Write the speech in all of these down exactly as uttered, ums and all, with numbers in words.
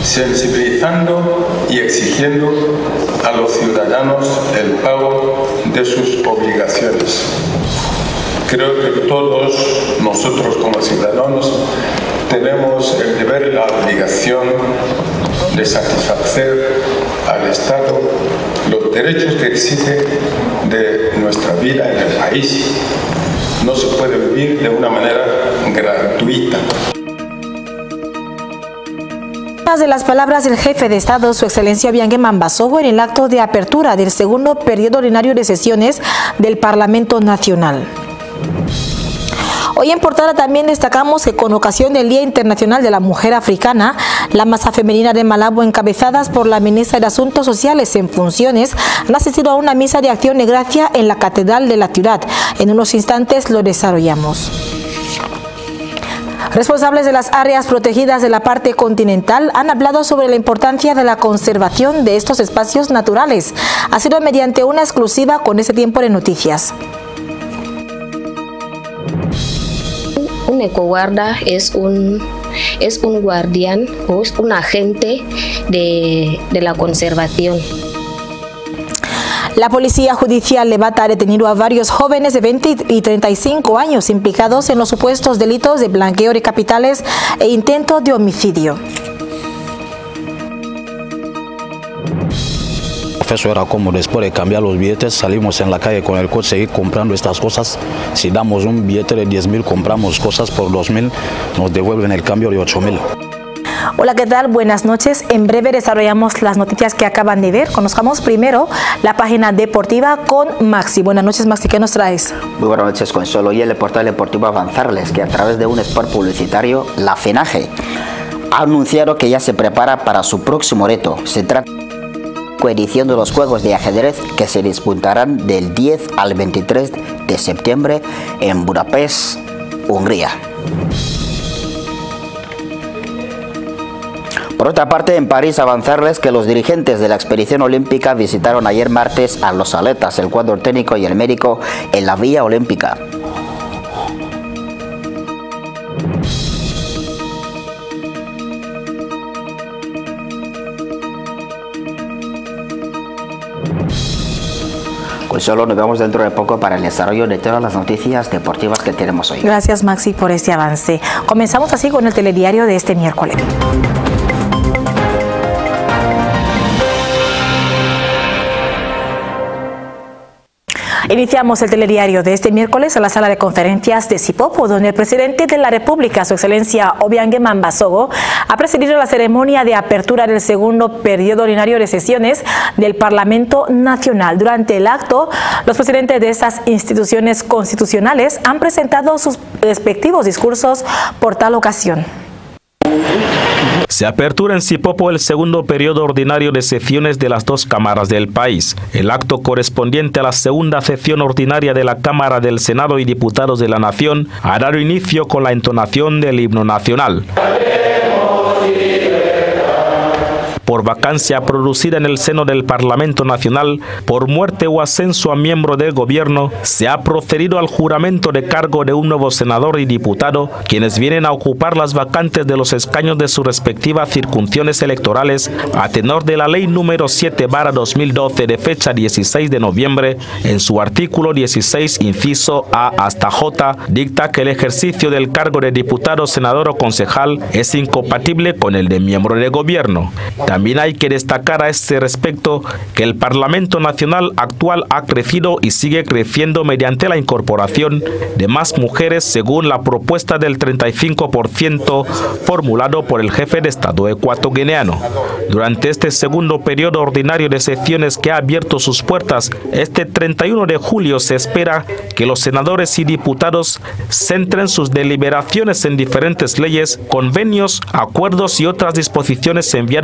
sensibilizando y exigiendo a los ciudadanos el pago de sus obligaciones. Creo que todos nosotros como ciudadanos tenemos el deber y la obligación de satisfacer al Estado los derechos que exige de nuestra vida en el país. No se puede vivir de una manera gratuita. De las palabras del jefe de Estado, su excelencia Obiang Mambazogo, en el acto de apertura del segundo periodo ordinario de sesiones del Parlamento Nacional. Hoy en portada también destacamos que con ocasión del Día Internacional de la Mujer Africana, la masa femenina de Malabo, encabezadas por la ministra de Asuntos Sociales en funciones, han asistido a una misa de acción de gracia en la Catedral de la ciudad. En unos instantes lo desarrollamos. Responsables de las áreas protegidas de la parte continental han hablado sobre la importancia de la conservación de estos espacios naturales. Ha sido mediante una exclusiva con Este Tiempo de Noticias. Un ecoguarda es un, es un guardián o es un agente de, de la conservación. La Policía Judicial de Bata ha detenido a varios jóvenes de veinte y treinta y cinco años implicados en los supuestos delitos de blanqueo de capitales e intento de homicidio. Eso era como después de cambiar los billetes, salimos en la calle con el coche, seguir comprando estas cosas. Si damos un billete de diez mil, compramos cosas por dos mil, nos devuelven el cambio de ocho mil. Hola, ¿qué tal? Buenas noches. En breve desarrollamos las noticias que acaban de ver. Conozcamos primero la página deportiva con Maxi. Buenas noches, Maxi. ¿Qué nos traes? Muy buenas noches, Consuelo. Y el portal deportivo avanzarles que a través de un spot publicitario, la FENAGE ha anunciado que ya se prepara para su próximo reto. Se trata edición de los Juegos de Ajedrez que se disputarán del diez al veintitrés de septiembre en Budapest, Hungría. Por otra parte, en París, avanzarles que los dirigentes de la expedición olímpica visitaron ayer martes a los atletas, el cuadro técnico y el médico en la Vía Olímpica. Pues solo nos vemos dentro de poco para el desarrollo de todas las noticias deportivas que tenemos hoy. Gracias, Maxi, por este avance. Comenzamos así con el telediario de este miércoles. Iniciamos el telediario de este miércoles a la sala de conferencias de Sipopo, donde el presidente de la República, su excelencia Obiang Mambazogo, ha presidido la ceremonia de apertura del segundo periodo ordinario de sesiones del Parlamento Nacional. Durante el acto, los presidentes de estas instituciones constitucionales han presentado sus respectivos discursos por tal ocasión. Se apertura en Sipopo el segundo periodo ordinario de sesiones de las dos cámaras del país. El acto correspondiente a la segunda sesión ordinaria de la Cámara del Senado y Diputados de la Nación ha dado inicio con la entonación del himno nacional. Por vacancia producida en el seno del Parlamento Nacional, por muerte o ascenso a miembro del gobierno, se ha procedido al juramento de cargo de un nuevo senador y diputado, quienes vienen a ocupar las vacantes de los escaños de sus respectivas circunscripciones electorales, a tenor de la Ley número siete barra dos mil doce de fecha dieciséis de noviembre, en su artículo dieciséis, inciso A hasta J, dicta que el ejercicio del cargo de diputado, senador o concejal es incompatible con el de miembro de gobierno. También hay que destacar a este respecto que el Parlamento Nacional actual ha crecido y sigue creciendo mediante la incorporación de más mujeres según la propuesta del treinta y cinco por ciento formulado por el jefe de Estado ecuatoguineano. Durante este segundo periodo ordinario de sesiones que ha abierto sus puertas, este treinta y uno de julio se espera que los senadores y diputados centren sus deliberaciones en diferentes leyes, convenios, acuerdos y otras disposiciones enviadas por el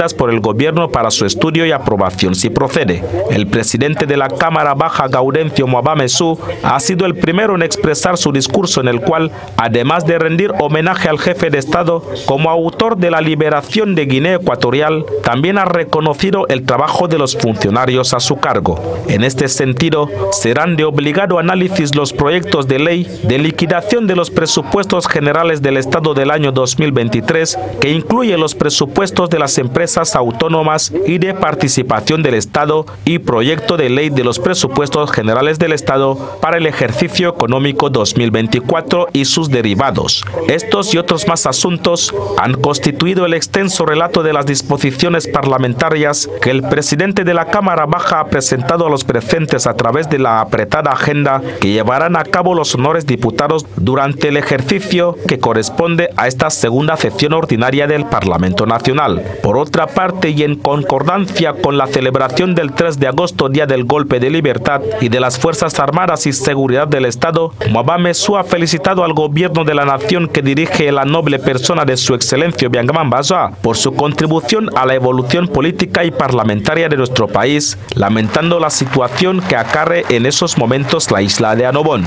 Gobierno para su estudio y aprobación si procede. El presidente de la Cámara Baja, Gaudencio Mwabamezou, ha sido el primero en expresar su discurso en el cual, además de rendir homenaje al jefe de Estado como autor de la liberación de Guinea Ecuatorial, también ha reconocido el trabajo de los funcionarios a su cargo. En este sentido, serán de obligado análisis los proyectos de ley de liquidación de los presupuestos generales del Estado del año dos mil veintitrés, que incluye los presupuestos de las empresas autónomas y de participación del Estado, y proyecto de ley de los presupuestos generales del Estado para el ejercicio económico dos mil veinticuatro y sus derivados. Estos y otros más asuntos han constituido el extenso relato de las disposiciones parlamentarias que el presidente de la Cámara Baja ha presentado a los presentes a través de la apretada agenda que llevarán a cabo los honores diputados durante el ejercicio que corresponde a esta segunda sesión ordinaria del Parlamento Nacional. Por otra parte, y en concordancia con la celebración del tres de agosto, Día del Golpe de Libertad, y de las Fuerzas Armadas y Seguridad del Estado, Mwabamezou ha felicitado al gobierno de la nación que dirige la noble persona de su excelencia Obiangema Mbasoa por su contribución a la evolución política y parlamentaria de nuestro país, lamentando la situación que acarre en esos momentos la isla de Annobón.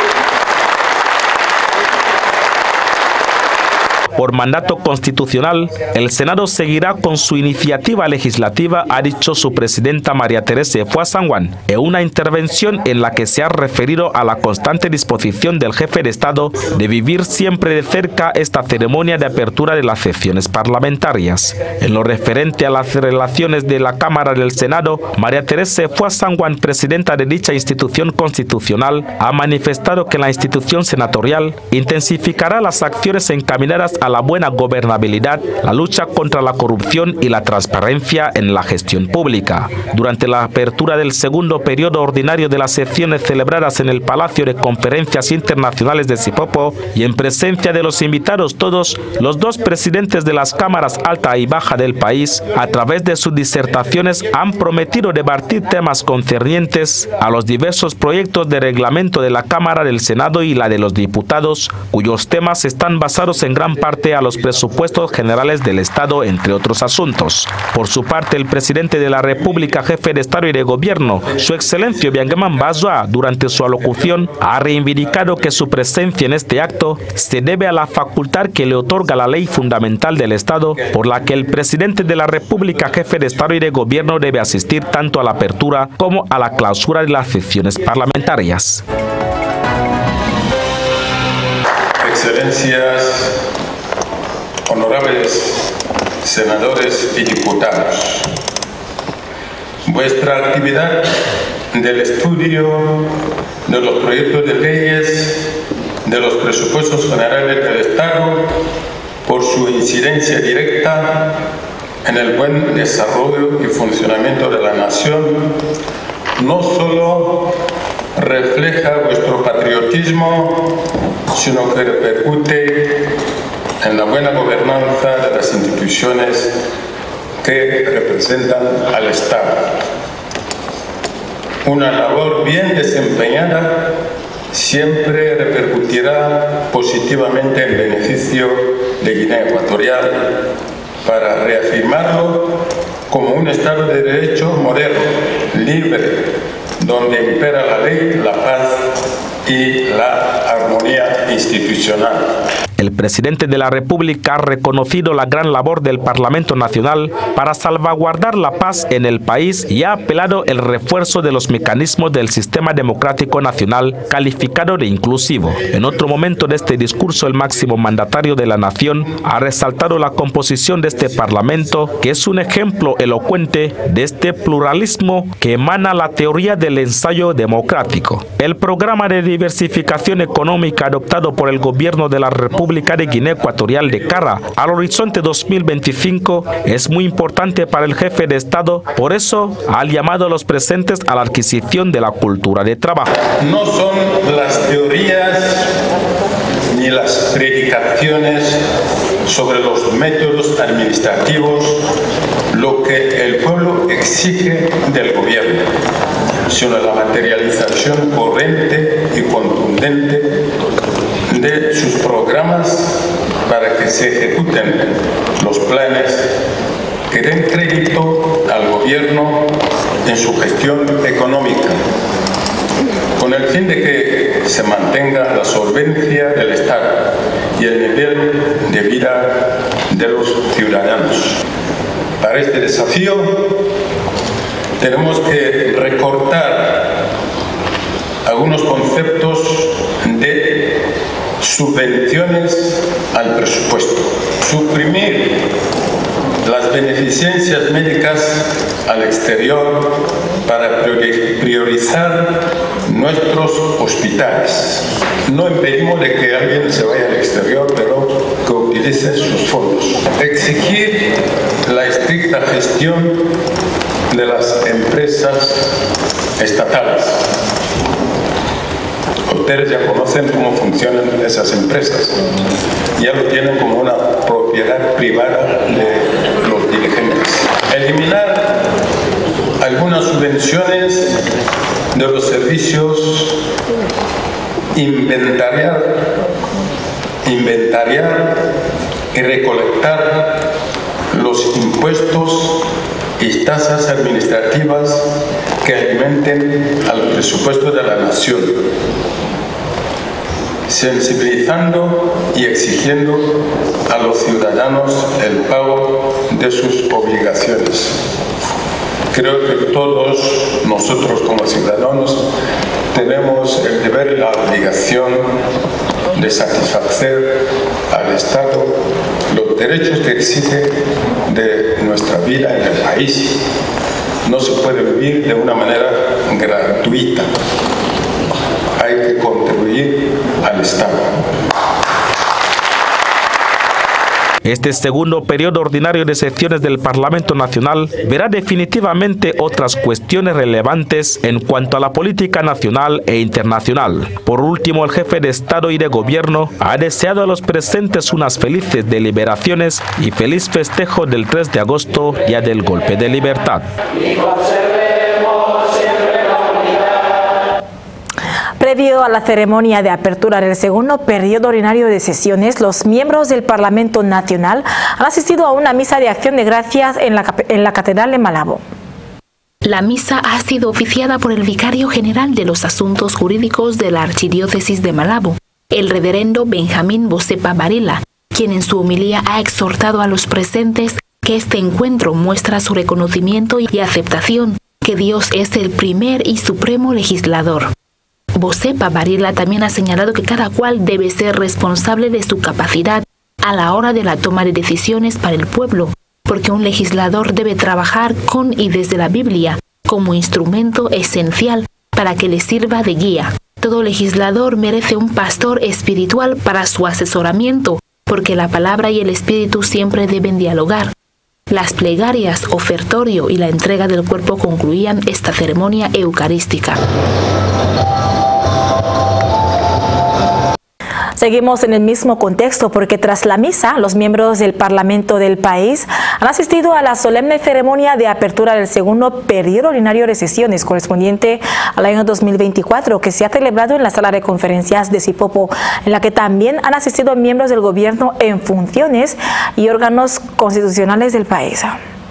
Por mandato constitucional, el Senado seguirá con su iniciativa legislativa, ha dicho su presidenta María Teresa Fua Sangwan, en una intervención en la que se ha referido a la constante disposición del jefe de Estado de vivir siempre de cerca esta ceremonia de apertura de las sesiones parlamentarias. En lo referente a las relaciones de la Cámara del Senado, María Teresa Fua Sangwan, presidenta de dicha institución constitucional, ha manifestado que la institución senatorial intensificará las acciones encaminadas a la buena gobernabilidad, la lucha contra la corrupción y la transparencia en la gestión pública. Durante la apertura del segundo periodo ordinario de las sesiones celebradas en el Palacio de Conferencias Internacionales de Sipopo y en presencia de los invitados todos, los dos presidentes de las cámaras alta y baja del país, a través de sus disertaciones, han prometido debatir temas concernientes a los diversos proyectos de reglamento de la Cámara del Senado y la de los diputados, cuyos temas están basados en gran parte a los presupuestos generales del Estado, entre otros asuntos. Por su parte, el presidente de la República, jefe de Estado y de Gobierno, su excelencia Obiangema Mbasoa, durante su alocución, ha reivindicado que su presencia en este acto se debe a la facultad que le otorga la ley fundamental del Estado, por la que el presidente de la República, jefe de Estado y de Gobierno, debe asistir tanto a la apertura como a la clausura de las sesiones parlamentarias. Excelencias, honorables senadores y diputados, vuestra actividad del estudio de los proyectos de leyes de los presupuestos generales del Estado, por su incidencia directa en el buen desarrollo y funcionamiento de la nación, no solo refleja vuestro patriotismo, sino que repercute en la buena gobernanza de las instituciones que representan al Estado. Una labor bien desempeñada siempre repercutirá positivamente en beneficio de Guinea Ecuatorial, para reafirmarlo como un Estado de Derecho moderno, libre, donde impera la ley, la paz y la armonía institucional. El presidente de la República ha reconocido la gran labor del Parlamento Nacional para salvaguardar la paz en el país y ha apelado el refuerzo de los mecanismos del sistema democrático nacional, calificado de inclusivo. En otro momento de este discurso, el máximo mandatario de la nación ha resaltado la composición de este Parlamento, que es un ejemplo elocuente de este pluralismo que emana la teoría del ensayo democrático. El programa de diversificación económica adoptado por el gobierno de la República de Guinea Ecuatorial de cara al horizonte dos mil veinticinco es muy importante para el jefe de Estado. Por eso ha llamado a los presentes a la adquisición de la cultura de trabajo. No son las teorías ni las predicaciones sobre los métodos administrativos lo que el pueblo exige del gobierno, sino la materialización corriente y contundente de sus programas para que se ejecuten los planes que den crédito al gobierno en su gestión económica, con el fin de que se mantenga la solvencia del Estado y el nivel de vida de los ciudadanos. Para este desafío tenemos que recortar algunos conceptos de subvenciones al presupuesto, suprimir las beneficencias médicas al exterior para priorizar nuestros hospitales. No impedimos de que alguien se vaya al exterior, pero que utilice sus fondos. Exigir la estricta gestión de las empresas estatales. Ustedes ya conocen cómo funcionan esas empresas. Ya lo tienen como una propiedad privada de los dirigentes. Eliminar algunas subvenciones de los servicios, inventariar, inventariar y recolectar los impuestos y tasas administrativas que alimenten al presupuesto de la nación, sensibilizando y exigiendo a los ciudadanos el pago de sus obligaciones. Creo que todos nosotros como ciudadanos tenemos el deber y la obligación de satisfacer al Estado los derechos que exige de nuestra vida en el país. No se puede vivir de una manera gratuita. Hay que contribuir al Estado. Este segundo periodo ordinario de sesiones del Parlamento Nacional verá definitivamente otras cuestiones relevantes en cuanto a la política nacional e internacional. Por último, el jefe de Estado y de Gobierno ha deseado a los presentes unas felices deliberaciones y feliz festejo del tres de agosto, día del golpe de libertad. Previo a la ceremonia de apertura del segundo periodo ordinario de sesiones, los miembros del Parlamento Nacional han asistido a una misa de acción de gracias en la, en la Catedral de Malabo. La misa ha sido oficiada por el vicario general de los asuntos jurídicos de la Archidiócesis de Malabo, el reverendo Benjamín Bosepa Varela, quien en su homilía ha exhortado a los presentes que este encuentro muestra su reconocimiento y aceptación que Dios es el primer y supremo legislador. Bosepa Varela también ha señalado que cada cual debe ser responsable de su capacidad a la hora de la toma de decisiones para el pueblo, porque un legislador debe trabajar con y desde la Biblia como instrumento esencial para que le sirva de guía. Todo legislador merece un pastor espiritual para su asesoramiento, porque la palabra y el espíritu siempre deben dialogar. Las plegarias, ofertorio y la entrega del cuerpo concluían esta ceremonia eucarística. Seguimos en el mismo contexto porque tras la misa, los miembros del Parlamento del país han asistido a la solemne ceremonia de apertura del segundo periodo ordinario de sesiones correspondiente al año dos mil veinticuatro, que se ha celebrado en la sala de conferencias de Sipopo, en la que también han asistido miembros del gobierno en funciones y órganos constitucionales del país.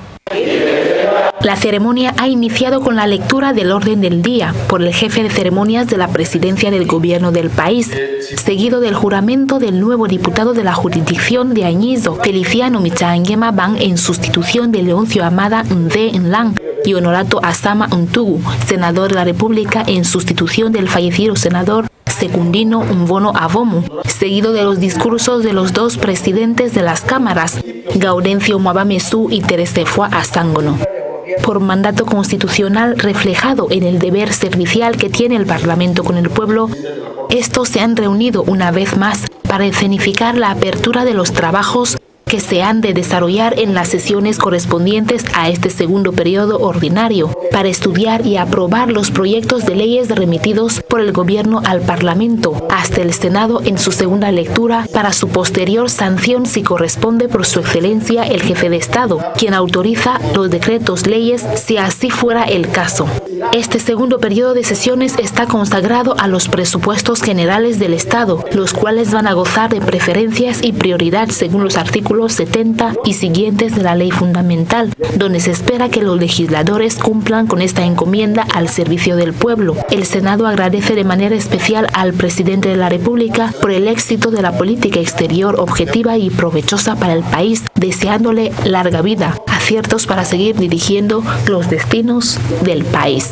La ceremonia ha iniciado con la lectura del orden del día por el jefe de ceremonias de la presidencia del gobierno del país, seguido del juramento del nuevo diputado de la jurisdicción de Añizo, Feliciano Michaanguema Ban, en sustitución de Leoncio Amada Nde Nlang, y Honorato Asama Ntugu, senador de la República, en sustitución del fallecido senador Secundino Mbono Abomu, seguido de los discursos de los dos presidentes de las cámaras, Gaudencio Muabamesu y Teresefua Asángono. Por mandato constitucional reflejado en el deber servicial que tiene el Parlamento con el pueblo, estos se han reunido una vez más para escenificar la apertura de los trabajos que se han de desarrollar en las sesiones correspondientes a este segundo periodo ordinario, para estudiar y aprobar los proyectos de leyes remitidos por el Gobierno al Parlamento, hasta el Senado en su segunda lectura, para su posterior sanción si corresponde por su excelencia el jefe de Estado, quien autoriza los decretos leyes si así fuera el caso. Este segundo periodo de sesiones está consagrado a los presupuestos generales del Estado, los cuales van a gozar de preferencias y prioridad según los artículos artículos setenta y siguientes de la Ley Fundamental, donde se espera que los legisladores cumplan con esta encomienda al servicio del pueblo. El Senado agradece de manera especial al presidente de la República por el éxito de la política exterior objetiva y provechosa para el país, deseándole larga vida, aciertos para seguir dirigiendo los destinos del país.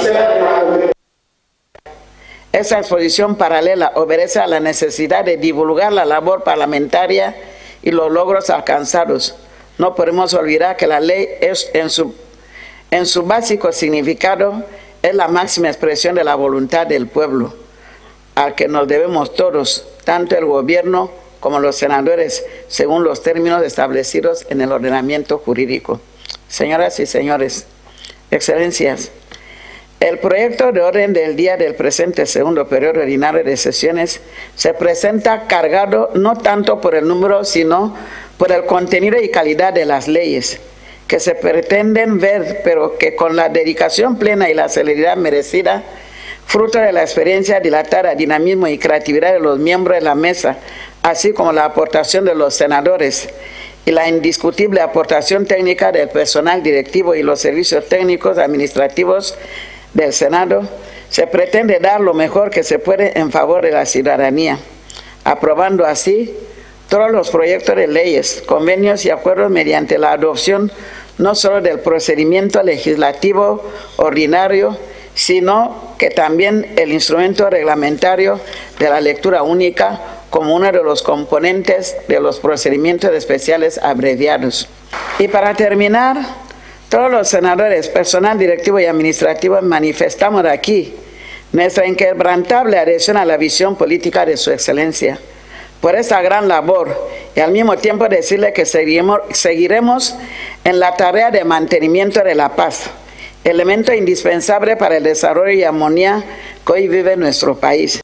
Esa exposición paralela obedece a la necesidad de divulgar la labor parlamentaria y los logros alcanzados. No podemos olvidar que la ley es, en su, en su básico significado, es la máxima expresión de la voluntad del pueblo, al que nos debemos todos, tanto el gobierno como los senadores, según los términos establecidos en el ordenamiento jurídico. Señoras y señores, excelencias, el proyecto de orden del día del presente segundo periodo ordinario de sesiones se presenta cargado no tanto por el número, sino por el contenido y calidad de las leyes que se pretenden ver, pero que con la dedicación plena y la celeridad merecida, fruto de la experiencia dilatada, dinamismo y creatividad de los miembros de la mesa, así como la aportación de los senadores y la indiscutible aportación técnica del personal directivo y los servicios técnicos administrativos del Senado, se pretende dar lo mejor que se puede en favor de la ciudadanía, aprobando así todos los proyectos de leyes, convenios y acuerdos mediante la adopción no solo del procedimiento legislativo ordinario, sino que también el instrumento reglamentario de la lectura única como uno de los componentes de los procedimientos especiales abreviados. Y para terminar, todos los senadores, personal directivo y administrativo manifestamos aquí nuestra inquebrantable adhesión a la visión política de su excelencia. Por esa gran labor y al mismo tiempo decirle que seguiremos, seguiremos en la tarea de mantenimiento de la paz, elemento indispensable para el desarrollo y armonía que hoy vive nuestro país.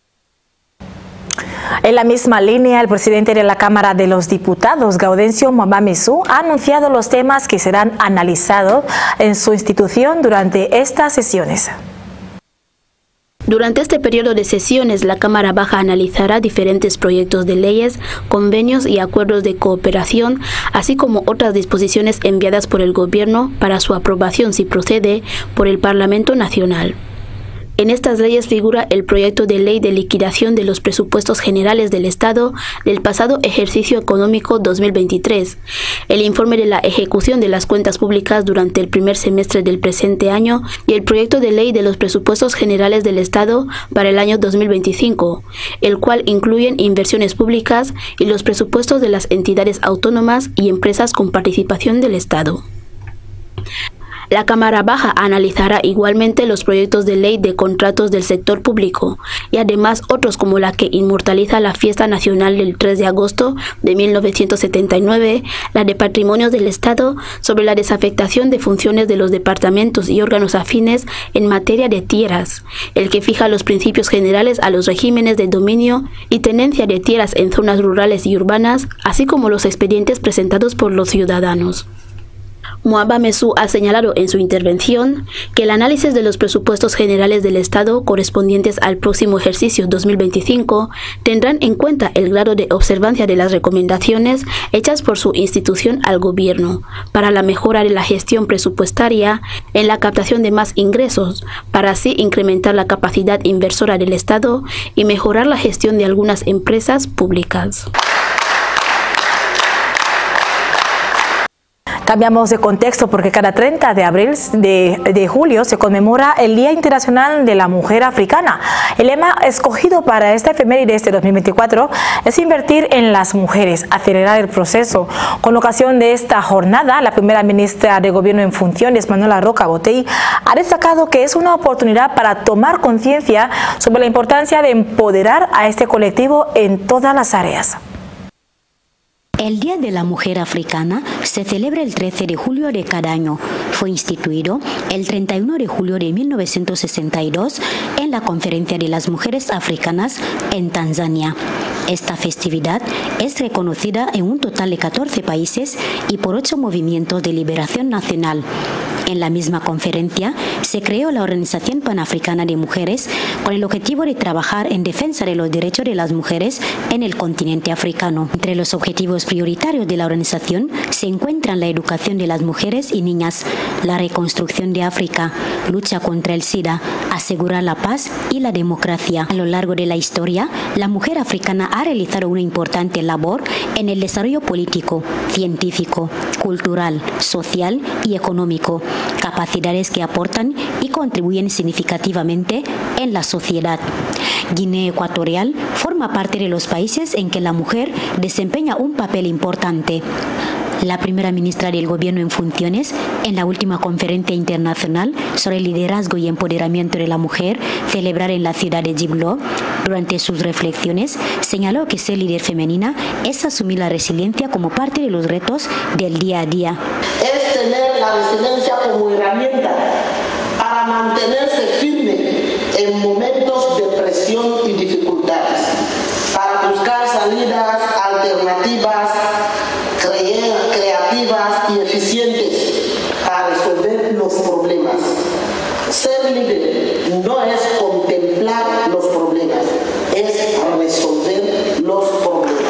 En la misma línea, el presidente de la Cámara de los Diputados, Gaudencio Mwamba Mesu, ha anunciado los temas que serán analizados en su institución durante estas sesiones. Durante este periodo de sesiones, la Cámara Baja analizará diferentes proyectos de leyes, convenios y acuerdos de cooperación, así como otras disposiciones enviadas por el Gobierno para su aprobación, si procede, por el Parlamento Nacional. En estas leyes figura el proyecto de ley de liquidación de los presupuestos generales del Estado del pasado ejercicio económico dos mil veintitrés, el informe de la ejecución de las cuentas públicas durante el primer semestre del presente año y el proyecto de ley de los presupuestos generales del Estado para el año dos mil veinticinco, el cual incluyen inversiones públicas y los presupuestos de las entidades autónomas y empresas con participación del Estado. La Cámara Baja analizará igualmente los proyectos de ley de contratos del sector público y además otros como la que inmortaliza la fiesta nacional del tres de agosto de mil novecientos setenta y nueve, la de Patrimonios del Estado sobre la desafectación de funciones de los departamentos y órganos afines en materia de tierras, el que fija los principios generales a los regímenes de dominio y tenencia de tierras en zonas rurales y urbanas, así como los expedientes presentados por los ciudadanos. Mwamba Mesu ha señalado en su intervención que el análisis de los presupuestos generales del Estado correspondientes al próximo ejercicio dos mil veinticinco tendrán en cuenta el grado de observancia de las recomendaciones hechas por su institución al Gobierno para la mejora de la gestión presupuestaria en la captación de más ingresos, para así incrementar la capacidad inversora del Estado y mejorar la gestión de algunas empresas públicas. Cambiamos de contexto porque cada treinta de abril de, de julio se conmemora el Día Internacional de la Mujer Africana. El lema escogido para esta efeméride de este dos mil veinticuatro es invertir en las mujeres, acelerar el proceso. Con ocasión de esta jornada, la primera ministra de Gobierno en funciones, Manuela Roca Botey, ha destacado que es una oportunidad para tomar conciencia sobre la importancia de empoderar a este colectivo en todas las áreas. El Día de la Mujer Africana se celebra el trece de julio de cada año. Fue instituido el treinta y uno de julio de mil novecientos sesenta y dos en la Conferencia de las Mujeres Africanas en Tanzania. Esta festividad es reconocida en un total de catorce países y por ocho movimientos de liberación nacional. En la misma conferencia se creó la Organización Panafricana de Mujeres con el objetivo de trabajar en defensa de los derechos de las mujeres en el continente africano. Entre los objetivos prioritarios de la organización se encuentran la educación de las mujeres y niñas, la reconstrucción de África, lucha contra el SIDA, asegurar la paz y la democracia. A lo largo de la historia, la mujer africana ha realizado una importante labor en el desarrollo político, científico, cultural, social y económico, capacidades que aportan y contribuyen significativamente en la sociedad. Guinea Ecuatorial forma parte de los países en que la mujer desempeña un papel importante. La primera ministra del Gobierno en funciones, en la última conferencia internacional sobre el liderazgo y empoderamiento de la mujer, celebrada en la ciudad de Djibouti, durante sus reflexiones, señaló que ser líder femenina es asumir la resiliencia como parte de los retos del día a día. Es tener la resiliencia como herramienta para mantenerse firme en momentos de presión y dificultades, para buscar salidas alternativas, creativas y eficientes para resolver los problemas. Ser líder no es contemplar los problemas, es resolver los problemas.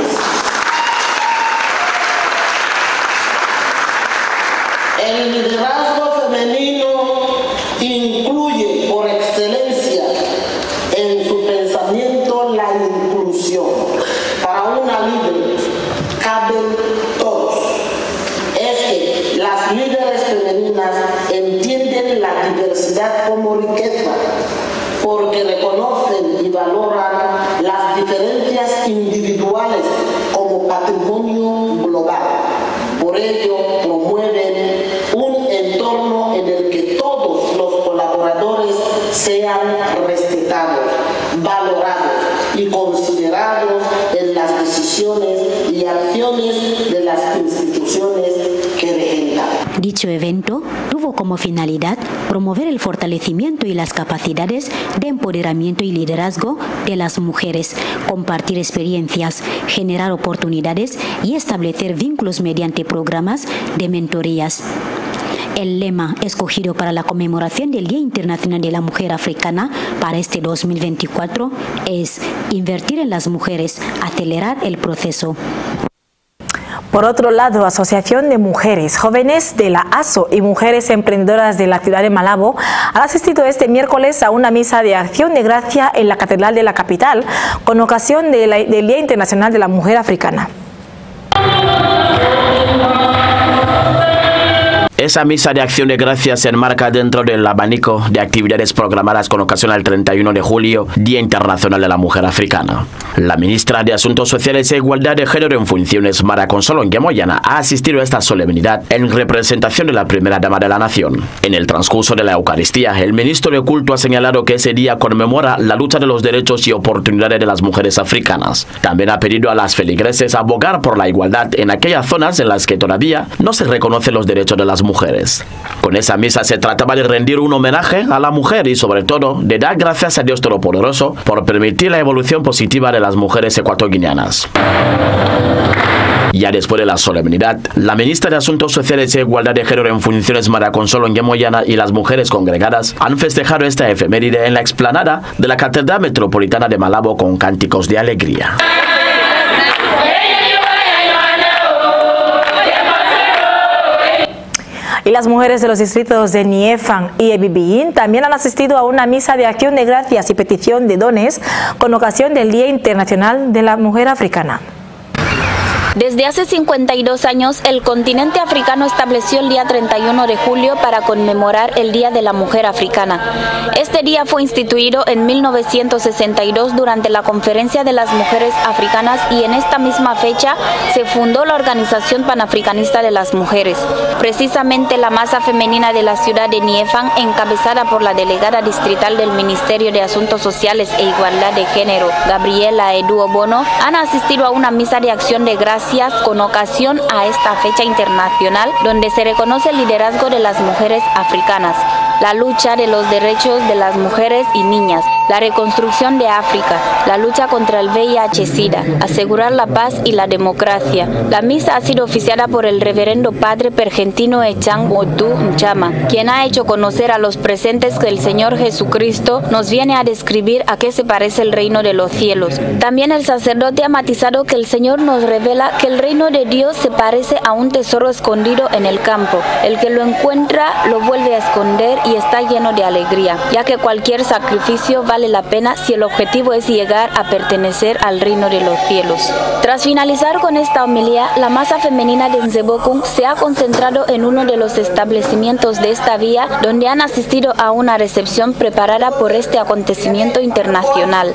El liderazgo femenino incluye por excelencia en su pensamiento la inclusión. Para una líder caben todos. Es que las líderes femeninas entienden la diversidad como riqueza, porque reconocen y valoran las diferencias individuales como patrimonio global. Por ello, promueven un entorno en el que todos los colaboradores sean respetados, valorados y considerados en las decisiones y acciones de las instituciones que regentan. Dicho evento tuvo como finalidad promover el fortalecimiento y las capacidades de empoderamiento y liderazgo de las mujeres, compartir experiencias, generar oportunidades y establecer vínculos mediante programas de mentorías. El lema escogido para la conmemoración del Día Internacional de la Mujer Africana para este dos mil veinticuatro es invertir en las mujeres, acelerar el proceso. Por otro lado, Asociación de Mujeres Jóvenes de la A S O y Mujeres Emprendedoras de la ciudad de Malabo han asistido este miércoles a una misa de acción de gracia en la Catedral de la capital con ocasión de la, del Día Internacional de la Mujer Africana. Esa misa de acción de gracias se enmarca dentro del abanico de actividades programadas con ocasión al treinta y uno de julio, Día Internacional de la Mujer Africana. La ministra de Asuntos Sociales e Igualdad de Género en funciones, Mara Consuelo Nguemoyana, ha asistido a esta solemnidad en representación de la primera dama de la nación. En el transcurso de la Eucaristía, el ministro de Culto ha señalado que ese día conmemora la lucha de los derechos y oportunidades de las mujeres africanas. También ha pedido a las feligreses abogar por la igualdad en aquellas zonas en las que todavía no se reconocen los derechos de las mujeres. mujeres. Con esa misa se trataba de rendir un homenaje a la mujer y sobre todo de dar gracias a Dios Todopoderoso por permitir la evolución positiva de las mujeres ecuatoguineanas. Ya después de la solemnidad, la ministra de Asuntos Sociales e Igualdad de Género en funciones, Mara Consuelo Nguemoyana, y las mujeres congregadas han festejado esta efeméride en la explanada de la Catedral Metropolitana de Malabo con cánticos de alegría. Y las mujeres de los distritos de Niéfan y Ebibiín también han asistido a una misa de acción de gracias y petición de dones con ocasión del Día Internacional de la Mujer Africana. Desde hace cincuenta y dos años, el continente africano estableció el día treinta y uno de julio para conmemorar el Día de la Mujer Africana. Este día fue instituido en mil novecientos sesenta y dos durante la Conferencia de las Mujeres Africanas y en esta misma fecha se fundó la Organización Panafricanista de las Mujeres. Precisamente la masa femenina de la ciudad de Niéfan, encabezada por la delegada distrital del Ministerio de Asuntos Sociales e Igualdad de Género, Gabriela Edu Obono, han asistido a una misa de acción de gracias con ocasión a esta fecha internacional donde se reconoce el liderazgo de las mujeres africanas, la lucha de los derechos de las mujeres y niñas, la reconstrucción de África, la lucha contra el V I H-Sida, asegurar la paz y la democracia. La misa ha sido oficiada por el reverendo padre Pergentino Echang Otu Nchama, quien ha hecho conocer a los presentes que el Señor Jesucristo nos viene a describir a qué se parece el reino de los cielos. También el sacerdote ha matizado que el Señor nos revela que el reino de Dios se parece a un tesoro escondido en el campo. El que lo encuentra lo vuelve a esconder y está lleno de alegría, ya que cualquier sacrificio vale la pena si el objetivo es llegar a pertenecer al reino de los cielos. Tras finalizar con esta homilía, la masa femenina de Nzebokung se ha concentrado en uno de los establecimientos de esta vía, donde han asistido a una recepción preparada por este acontecimiento internacional.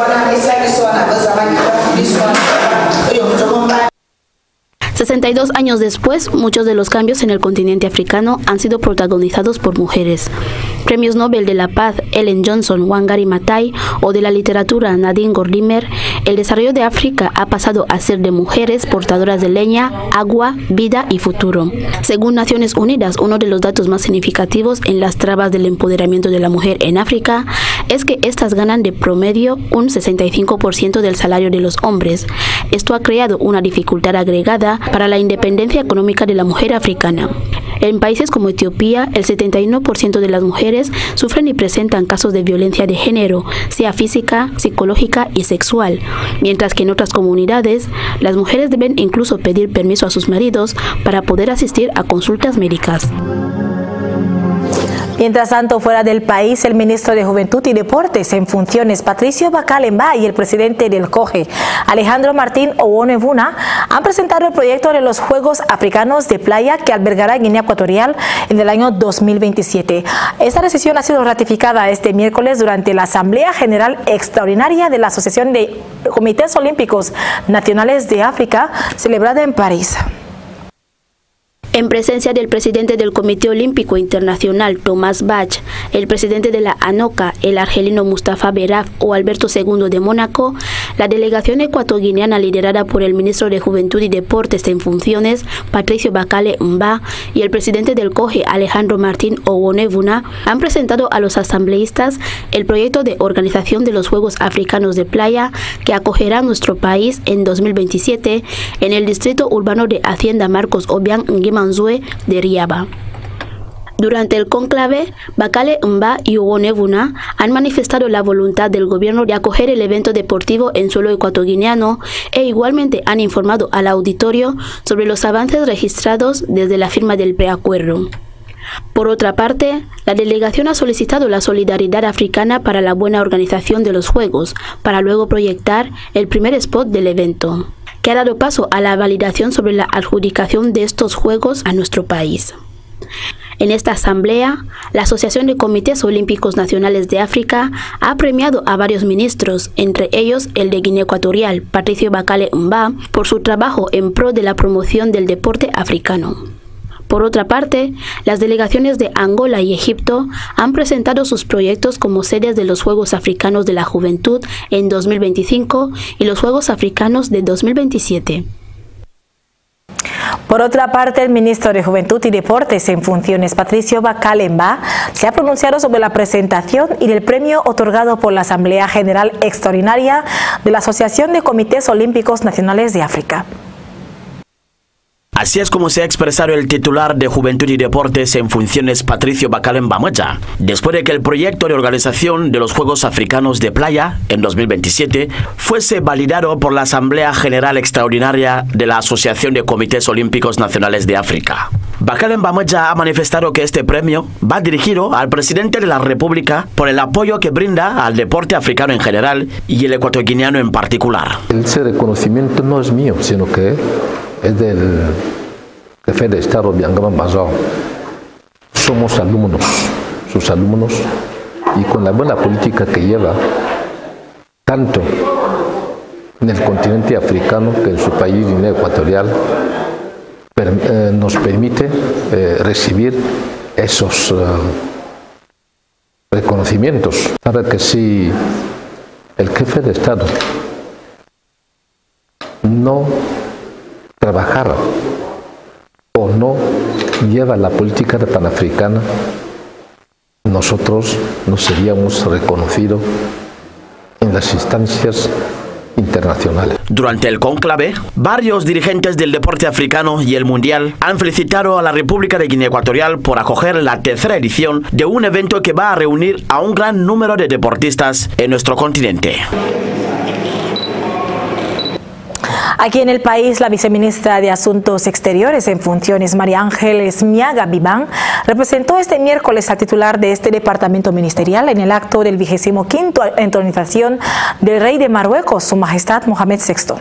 sesenta y dos años después, muchos de los cambios en el continente africano han sido protagonizados por mujeres. Premios Nobel de la Paz Ellen Johnson, Wangari Maathai, o de la literatura Nadine Gordimer, el desarrollo de África ha pasado a ser de mujeres portadoras de leña, agua, vida y futuro. Según Naciones Unidas, uno de los datos más significativos en las trabas del empoderamiento de la mujer en África es que éstas ganan de promedio un sesenta y cinco por ciento del salario de los hombres. Esto ha creado una dificultad agregada para la independencia económica de la mujer africana. En países como Etiopía, el setenta y uno por ciento de las mujeres sufren y presentan casos de violencia de género, sea física, psicológica y sexual, mientras que en otras comunidades, las mujeres deben incluso pedir permiso a sus maridos para poder asistir a consultas médicas. Mientras tanto, fuera del país, el ministro de Juventud y Deportes en funciones, Patricio Bacalemba, y el presidente del COGE, Alejandro Martín Owonevuna, han presentado el proyecto de los Juegos Africanos de Playa que albergará Guinea Ecuatorial en el año dos mil veintisiete. Esta decisión ha sido ratificada este miércoles durante la Asamblea General Extraordinaria de la Asociación de Comités Olímpicos Nacionales de África, celebrada en París. En presencia del presidente del Comité Olímpico Internacional, Tomás Bach, el presidente de la ANOCA, el argelino Mustafa Beraf o Alberto segundo de Mónaco, la delegación ecuatoguineana liderada por el ministro de Juventud y Deportes en funciones, Patricio Bacalemba, y el presidente del COGE, Alejandro Martín Owonevuna, han presentado a los asambleístas el proyecto de organización de los Juegos Africanos de Playa que acogerá nuestro país en dos mil veintisiete en el distrito urbano de Hacienda Marcos Obiang Nguema de Riaba. Durante el cónclave, Bacalemba y Owonevuna han manifestado la voluntad del gobierno de acoger el evento deportivo en suelo ecuatoguineano e igualmente han informado al auditorio sobre los avances registrados desde la firma del preacuerdo. Por otra parte, la delegación ha solicitado la solidaridad africana para la buena organización de los Juegos, para luego proyectar el primer spot del evento, que ha dado paso a la validación sobre la adjudicación de estos Juegos a nuestro país. En esta asamblea, la Asociación de Comités Olímpicos Nacionales de África ha premiado a varios ministros, entre ellos el de Guinea Ecuatorial, Patricio Bacalemba, por su trabajo en pro de la promoción del deporte africano. Por otra parte, las delegaciones de Angola y Egipto han presentado sus proyectos como sedes de los Juegos Africanos de la Juventud en dos mil veinticinco y los Juegos Africanos de dos mil veintisiete. Por otra parte, el ministro de Juventud y Deportes en funciones, Patricio Bacalemba, se ha pronunciado sobre la presentación y el premio otorgado por la Asamblea General Extraordinaria de la Asociación de Comités Olímpicos Nacionales de África. Así es como se ha expresado el titular de Juventud y Deportes en funciones, Patricio Bacalemba Mocha, después de que el proyecto de organización de los Juegos Africanos de Playa en dos mil veintisiete fuese validado por la Asamblea General Extraordinaria de la Asociación de Comités Olímpicos Nacionales de África. Bacalemba Mocha ha manifestado que este premio va dirigido al presidente de la República por el apoyo que brinda al deporte africano en general y el ecuatoguineano en particular. Ese reconocimiento no es mío, sino que es del jefe de Estado, Bianga Mambazo. Somos alumnos, sus alumnos, y con la buena política que lleva, tanto en el continente africano que en su país, Guinea Ecuatorial, per, eh, nos permite eh, recibir esos eh, reconocimientos. Para que si el jefe de Estado no trabajara o no lleva la política panafricana, nosotros no seríamos reconocidos en las instancias internacionales. Durante el cónclave, varios dirigentes del deporte africano y el mundial han felicitado a la República de Guinea Ecuatorial por acoger la tercera edición de un evento que va a reunir a un gran número de deportistas en nuestro continente. Aquí en el país, la viceministra de Asuntos Exteriores en funciones, María Ángeles Miaga Viván, representó este miércoles al titular de este departamento ministerial en el acto del vigésimo quinto entronización del rey de Marruecos, Su Majestad Mohamed sexto.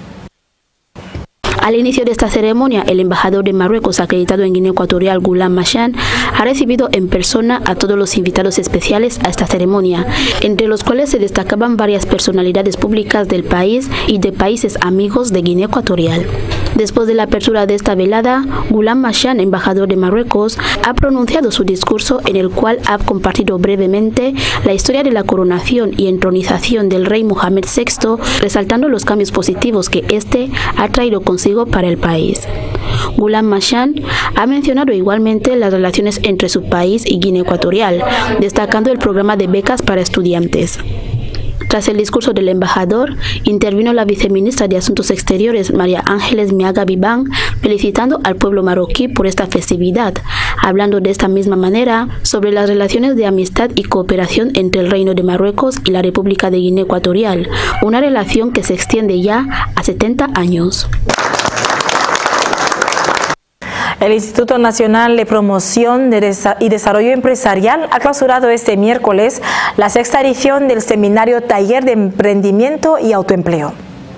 Al inicio de esta ceremonia, el embajador de Marruecos acreditado en Guinea Ecuatorial, Ghulam Machan, ha recibido en persona a todos los invitados especiales a esta ceremonia, entre los cuales se destacaban varias personalidades públicas del país y de países amigos de Guinea Ecuatorial. Después de la apertura de esta velada, Ghulam Machan, embajador de Marruecos, ha pronunciado su discurso en el cual ha compartido brevemente la historia de la coronación y entronización del rey Mohamed sexto, resaltando los cambios positivos que este ha traído consigo para el país. Ghulam Machan ha mencionado igualmente las relaciones entre su país y Guinea Ecuatorial, destacando el programa de becas para estudiantes. Tras el discurso del embajador, intervino la viceministra de Asuntos Exteriores, María Ángeles Miaga Viván, felicitando al pueblo marroquí por esta festividad, hablando de esta misma manera sobre las relaciones de amistad y cooperación entre el Reino de Marruecos y la República de Guinea Ecuatorial, una relación que se extiende ya a setenta años. El Instituto Nacional de Promoción y Desarrollo Empresarial ha clausurado este miércoles la sexta edición del seminario Taller de Emprendimiento y Autoempleo.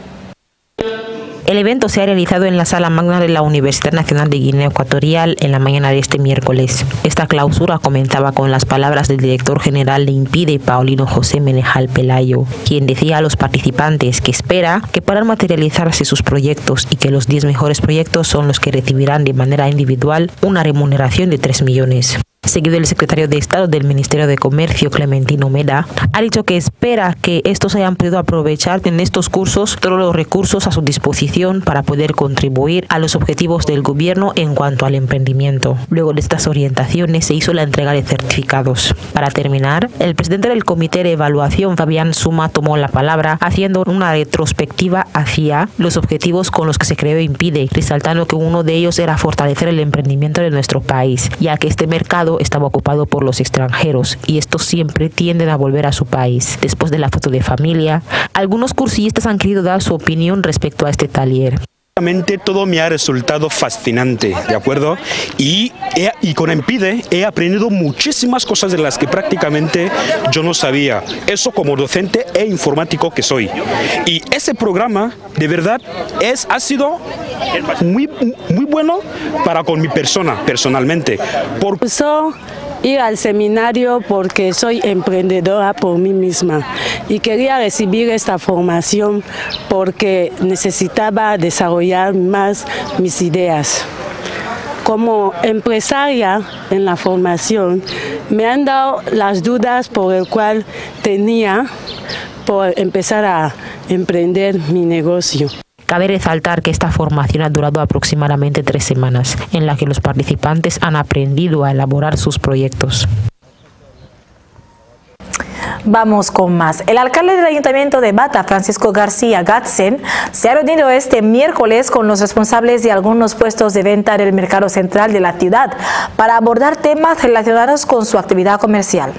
El evento se ha realizado en la Sala Magna de la Universidad Nacional de Guinea Ecuatorial en la mañana de este miércoles. Esta clausura comenzaba con las palabras del director general de INPIDE, Paulino José Menejal Pelayo, quien decía a los participantes que espera que puedan materializarse sus proyectos y que los diez mejores proyectos son los que recibirán de manera individual una remuneración de tres millones. Seguido, el secretario de Estado del Ministerio de Comercio, Clementino Meda, ha dicho que espera que estos hayan podido aprovechar en estos cursos todos los recursos a su disposición para poder contribuir a los objetivos del gobierno en cuanto al emprendimiento. Luego de estas orientaciones se hizo la entrega de certificados. Para terminar, el presidente del Comité de Evaluación, Fabián Suma, tomó la palabra haciendo una retrospectiva hacia los objetivos con los que se creó INPIDE, resaltando que uno de ellos era fortalecer el emprendimiento de nuestro país, ya que este mercado estaba ocupado por los extranjeros y estos siempre tienden a volver a su país. Después de la foto de familia, algunos cursistas han querido dar su opinión respecto a este taller. Todo me ha resultado fascinante, ¿de acuerdo? Y, he, y con INPIDE he aprendido muchísimas cosas de las que prácticamente yo no sabía. Eso como docente e informático que soy. Y ese programa, de verdad, es, ha sido muy, muy bueno para con mi persona, personalmente. Por eso, ir al seminario porque soy emprendedora por mí misma y quería recibir esta formación porque necesitaba desarrollar más mis ideas. Como empresaria en la formación me han dado las dudas por el cual tenía por empezar a emprender mi negocio. Cabe resaltar que esta formación ha durado aproximadamente tres semanas, en la que los participantes han aprendido a elaborar sus proyectos. Vamos con más. El alcalde del Ayuntamiento de Bata, Francisco García Gatzen, se ha reunido este miércoles con los responsables de algunos puestos de venta del mercado central de la ciudad para abordar temas relacionados con su actividad comercial.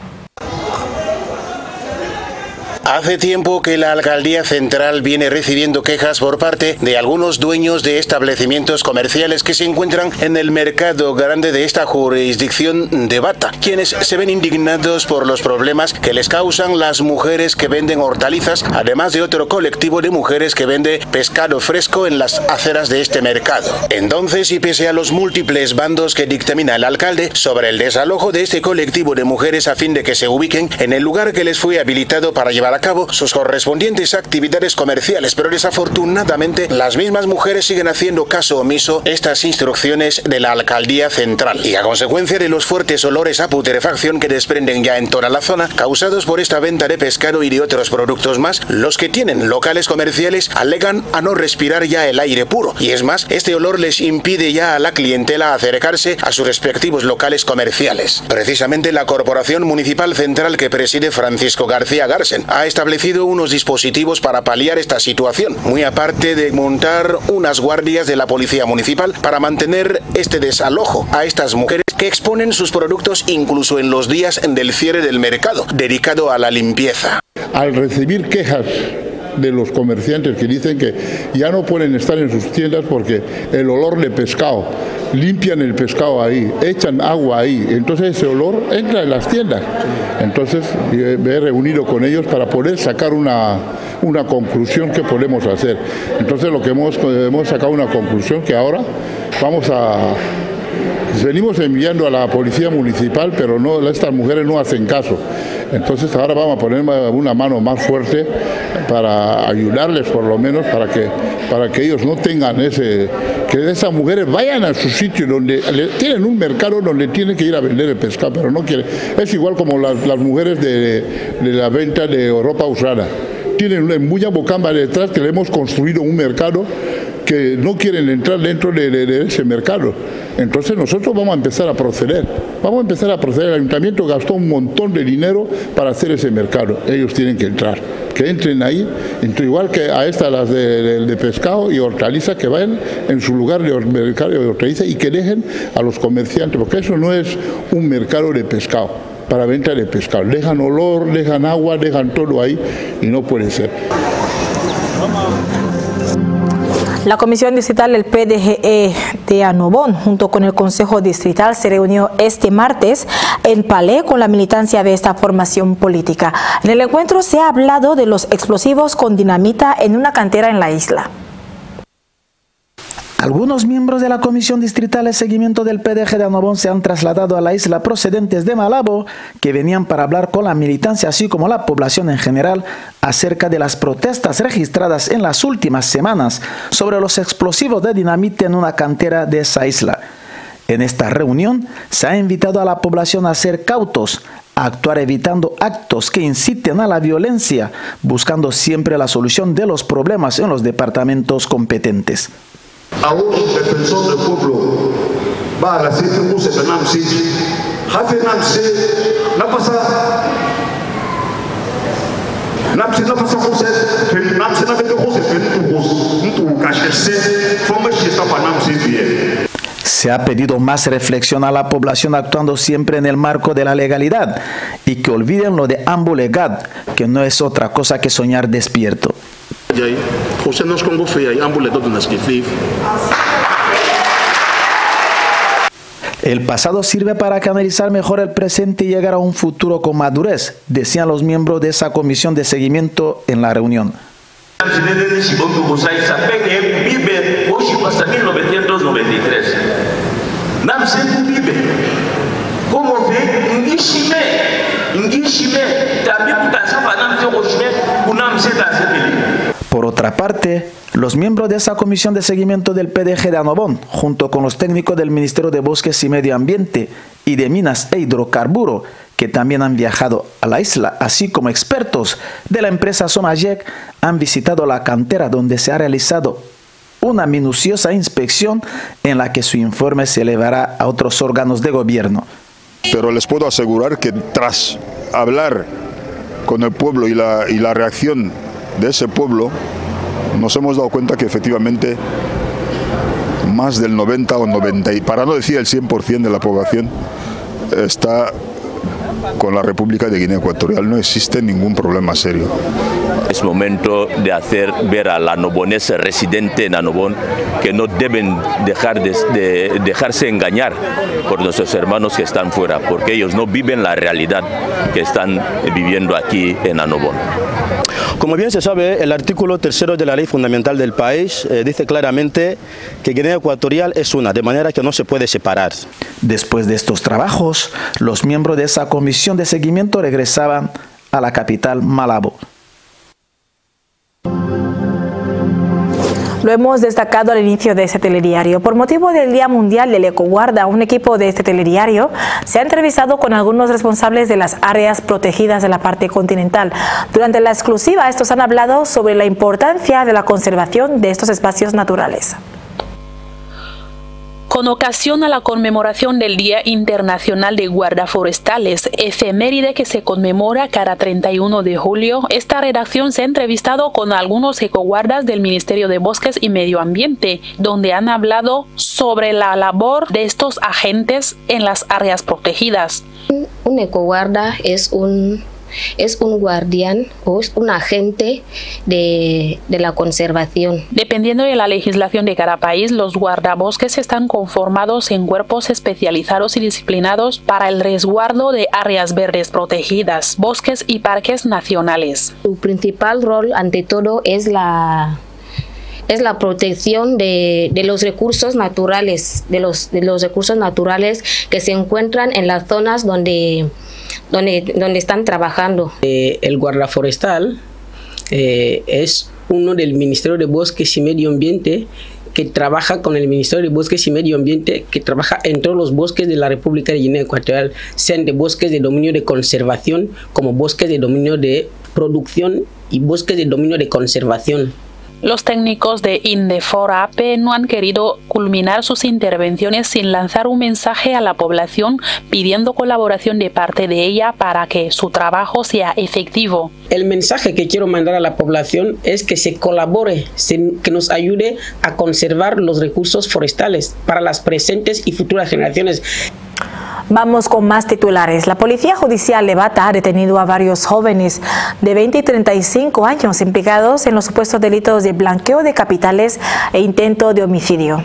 Hace tiempo que la Alcaldía Central viene recibiendo quejas por parte de algunos dueños de establecimientos comerciales que se encuentran en el mercado grande de esta jurisdicción de Bata, quienes se ven indignados por los problemas que les causan las mujeres que venden hortalizas, además de otro colectivo de mujeres que vende pescado fresco en las aceras de este mercado. Entonces, y pese a los múltiples bandos que dictamina el alcalde sobre el desalojo de este colectivo de mujeres a fin de que se ubiquen en el lugar que les fue habilitado para llevar a cabo sus correspondientes actividades comerciales, pero desafortunadamente las mismas mujeres siguen haciendo caso omiso estas instrucciones de la Alcaldía Central y a consecuencia de los fuertes olores a putrefacción que desprenden ya en toda la zona causados por esta venta de pescado y de otros productos más, los que tienen locales comerciales alegan a no respirar ya el aire puro y es más, este olor les impide ya a la clientela acercarse a sus respectivos locales comerciales. Precisamente la Corporación Municipal Central que preside Francisco García Gatzen ha ha establecido unos dispositivos para paliar esta situación, muy aparte de montar unas guardias de la Policía Municipal para mantener este desalojo a estas mujeres que exponen sus productos incluso en los días del cierre del mercado, dedicado a la limpieza. Al recibir quejas de los comerciantes que dicen que ya no pueden estar en sus tiendas porque el olor de pescado, limpian el pescado ahí, echan agua ahí, entonces ese olor entra en las tiendas. Entonces me he reunido con ellos para poder sacar una, una conclusión que podemos hacer. Entonces lo que hemos, hemos sacado una conclusión que ahora vamos a... Venimos enviando a la Policía Municipal, pero no, estas mujeres no hacen caso. Entonces ahora vamos a poner una mano más fuerte para ayudarles por lo menos, para que, para que ellos no tengan ese... Que esas mujeres vayan a su sitio donde tienen un mercado donde tienen que ir a vender el pescado, pero no quieren. Es igual como las, las mujeres de, de la venta de ropa usada. Tienen una mucha bocamba detrás que le hemos construido un mercado que no quieren entrar dentro de, de, de ese mercado. Entonces nosotros vamos a empezar a proceder, vamos a empezar a proceder. El ayuntamiento gastó un montón de dinero para hacer ese mercado, ellos tienen que entrar, que entren ahí, igual que a estas las de, de, de pescado y hortaliza, que vayan en su lugar de mercado de hortaliza y que dejen a los comerciantes, porque eso no es un mercado de pescado, para venta de pescado, dejan olor, dejan agua, dejan todo ahí y no puede ser. La Comisión Distrital del P D G E de Annobón, junto con el Consejo Distrital, se reunió este martes en Palais con la militancia de esta formación política. En el encuentro se ha hablado de los explosivos con dinamita en una cantera en la isla. Algunos miembros de la Comisión Distrital de Seguimiento del P D G de Annobón se han trasladado a la isla procedentes de Malabo, que venían para hablar con la militancia así como la población en general acerca de las protestas registradas en las últimas semanas sobre los explosivos de dinamita en una cantera de esa isla. En esta reunión se ha invitado a la población a ser cautos, a actuar evitando actos que inciten a la violencia, buscando siempre la solución de los problemas en los departamentos competentes. A un defensor del pueblo va a la sitio puse que nam si hace nam si la pasa nam si la pasa puse nam si la vete puse tu puse tu cachese fome si está para nam si bien. Se ha pedido más reflexión a la población actuando siempre en el marco de la legalidad y que olviden lo de ambulegad, que no es otra cosa que soñar despierto. El pasado sirve para canalizar mejor el presente y llegar a un futuro con madurez, decían los miembros de esa comisión de seguimiento en la reunión. Por otra parte, los miembros de esa comisión de seguimiento del P D G de Annobón, junto con los técnicos del Ministerio de Bosques y Medio Ambiente y de Minas e Hidrocarburo, que también han viajado a la isla, así como expertos de la empresa Somajec, han visitado la cantera donde se ha realizado una minuciosa inspección en la que su informe se elevará a otros órganos de gobierno. Pero les puedo asegurar que tras hablar con el pueblo y la, y la reacción de ese pueblo, nos hemos dado cuenta que efectivamente más del noventa o noventa, y para no decir el cien por cien de la población, está con la República de Guinea Ecuatorial. No existe ningún problema serio. Es momento de hacer ver a la annobonense residente en Annobón que no deben dejar de, de dejarse engañar por nuestros hermanos que están fuera, porque ellos no viven la realidad que están viviendo aquí en Annobón. Como bien se sabe, el artículo tercero de la ley fundamental del país eh, dice claramente que Guinea Ecuatorial es una, de manera que no se puede separar. Después de estos trabajos, los miembros de esa comisión de seguimiento regresaban a la capital Malabo. Lo hemos destacado al inicio de este telediario. Por motivo del Día Mundial del Ecoguarda, un equipo de este telediario se ha entrevistado con algunos responsables de las áreas protegidas de la parte continental. Durante la exclusiva, estos han hablado sobre la importancia de la conservación de estos espacios naturales. Con ocasión a la conmemoración del Día Internacional de Guardaforestales, efeméride que se conmemora cada treinta y uno de julio, esta redacción se ha entrevistado con algunos ecoguardas del Ministerio de Bosques y Medio Ambiente, donde han hablado sobre la labor de estos agentes en las áreas protegidas. Un ecoguarda es un es un guardián o es un agente de, de la conservación. Dependiendo de la legislación de cada país, los guardabosques están conformados en cuerpos especializados y disciplinados para el resguardo de áreas verdes protegidas, bosques y parques nacionales. Su principal rol, ante todo, es la es la protección de, de los recursos naturales, de los, de los recursos naturales que se encuentran en las zonas donde Donde, donde están trabajando. Eh, el guarda forestal eh, es uno del Ministerio de Bosques y Medio Ambiente que trabaja con el Ministerio de Bosques y Medio Ambiente, que trabaja en todos los bosques de la República de Guinea Ecuatorial, sean de bosques de dominio de conservación como bosques de dominio de producción y bosques de dominio de conservación. Los técnicos de INDEFOR-APE no han querido culminar sus intervenciones sin lanzar un mensaje a la población pidiendo colaboración de parte de ella para que su trabajo sea efectivo. El mensaje que quiero mandar a la población es que se colabore, se, que nos ayude a conservar los recursos forestales para las presentes y futuras generaciones. Vamos con más titulares. La Policía Judicial de Bata ha detenido a varios jóvenes de veinte y treinta y cinco años implicados en los supuestos delitos de blanqueo de capitales e intento de homicidio.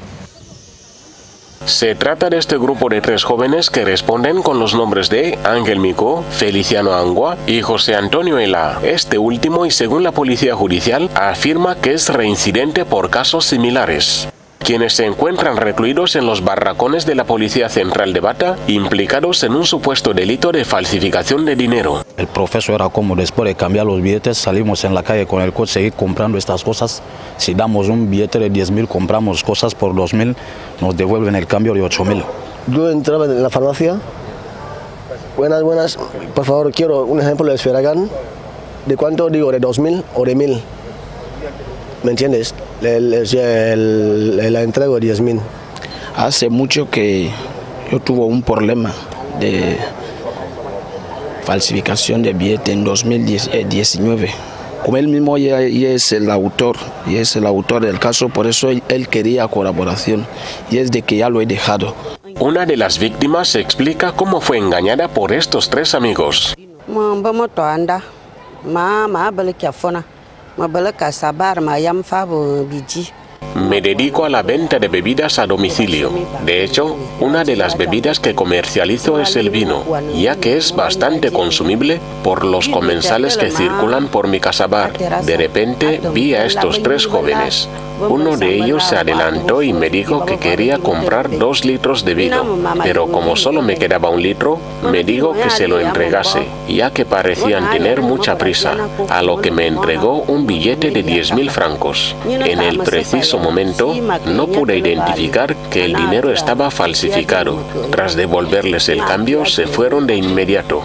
Se trata de este grupo de tres jóvenes que responden con los nombres de Ángel Mico, Feliciano Angua y José Antonio Ela. Este último, y según la Policía Judicial, afirma que es reincidente por casos similares. Quienes se encuentran recluidos en los barracones de la Policía Central de Bata, implicados en un supuesto delito de falsificación de dinero. El proceso era como después de cambiar los billetes, salimos en la calle con el coche, seguir comprando estas cosas. Si damos un billete de diez mil, compramos cosas por dos mil, nos devuelven el cambio de ocho mil. Yo entraba en la farmacia. Buenas, buenas. Por favor, quiero un ejemplo de Sferagan. ¿De cuánto digo? ¿De dos mil o de mil? ¿Me entiendes? El, el, el, la entrego de diez mil. Hace mucho que yo tuve un problema de falsificación de billete en dos mil diecinueve. Como él mismo ya, ya es el autor, ya es el autor del caso, por eso él, él quería colaboración y es de que ya lo he dejado. Una de las víctimas explica cómo fue engañada por estos tres amigos. Me dedico a la venta de bebidas a domicilio. De hecho, una de las bebidas que comercializo es el vino, ya que es bastante consumible por los comensales que circulan por mi casabar. De repente vi a estos tres jóvenes. Uno de ellos se adelantó y me dijo que quería comprar dos litros de vino, pero como solo me quedaba un litro, me dijo que se lo entregase, ya que parecían tener mucha prisa, a lo que me entregó un billete de diez mil francos. En el preciso momento, no pude identificar que el dinero estaba falsificado. Tras devolverles el cambio, se fueron de inmediato.